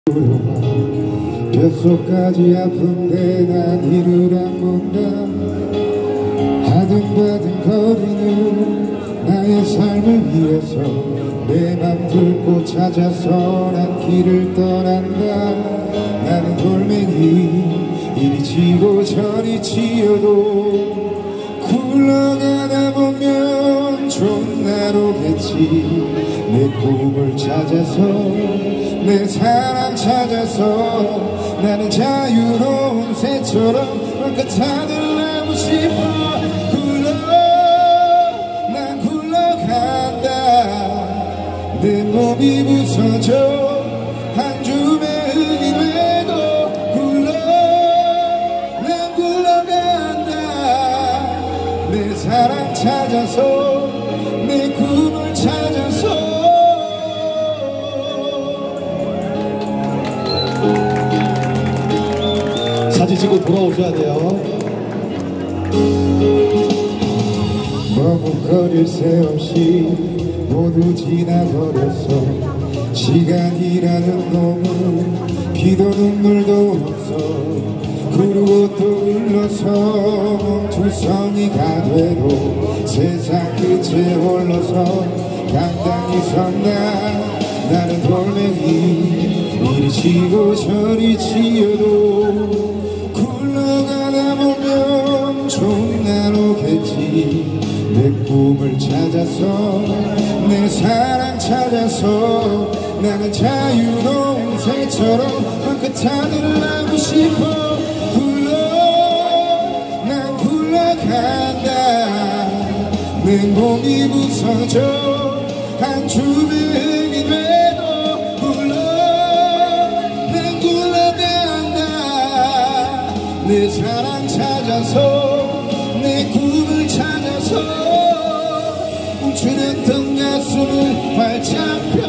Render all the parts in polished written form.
뼛속까지 아픈데 난 이를 안 본다. 아등바등 거리는 나의 삶을 위해서 내 맘 뚫고 찾아서 난 길을 떠난다. 나는 돌멩이 이리 치고 저리 치여도 굴러가다 보면 좋은 날 오겠지. 내 꿈을 찾아서 내 사랑 찾아서 나는 자유로운 새처럼 그 하늘나고 싶어. 난 굴러간다. 내 몸이 부서져 한 줌의 흙이 돼도 난 굴러간다. 내 사랑 찾아서 내 꿈을 찾아서. 사진 찍고 돌아오셔야 돼요. 머뭇거릴 새 없이 모두 지나버렸어. 시간이라는 놈은 비도 눈물도 없어. 그리고 또 흘러서 멈투성이가 돼도 세상 끝에 홀러서 당당히 선다. 나는 돌멩이 이리 치고 저리 치여도 굴러가다 보면 좋은 날 오겠지. 내 꿈을 찾아서 내 사랑 찾아서 나는 자유로운 새처럼 그 하늘을 나고 싶어. 난 굴러간다. 내 몸이 부서져 한 줌의 흙이 돼도 난 굴러간다. 내 사랑 찾아서 내 꿈을 찾아서 멈추렸던 가슴을 활짝 펴.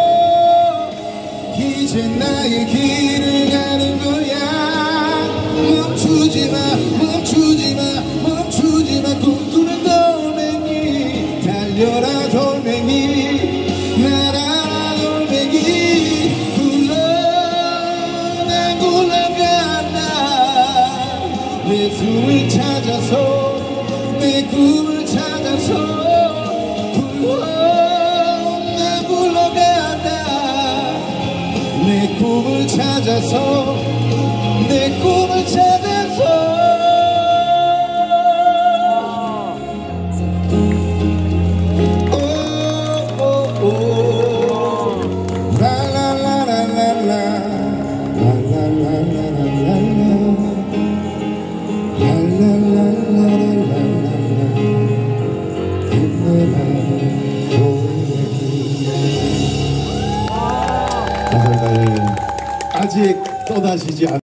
이제 나의 길을 가는 거야. 멈추지마 멈추지마 멈추지마. 꿈꾸는 돌멩이 달려라 돌멩이 날아라 돌멩이. 난 굴러간다. 내 숨을 찾아서 내 꿈을 찾아서 난 굴러간다. 내 꿈을 찾아서 내 꿈을 찾아서. 감사합니다. 아직 떠나시지 않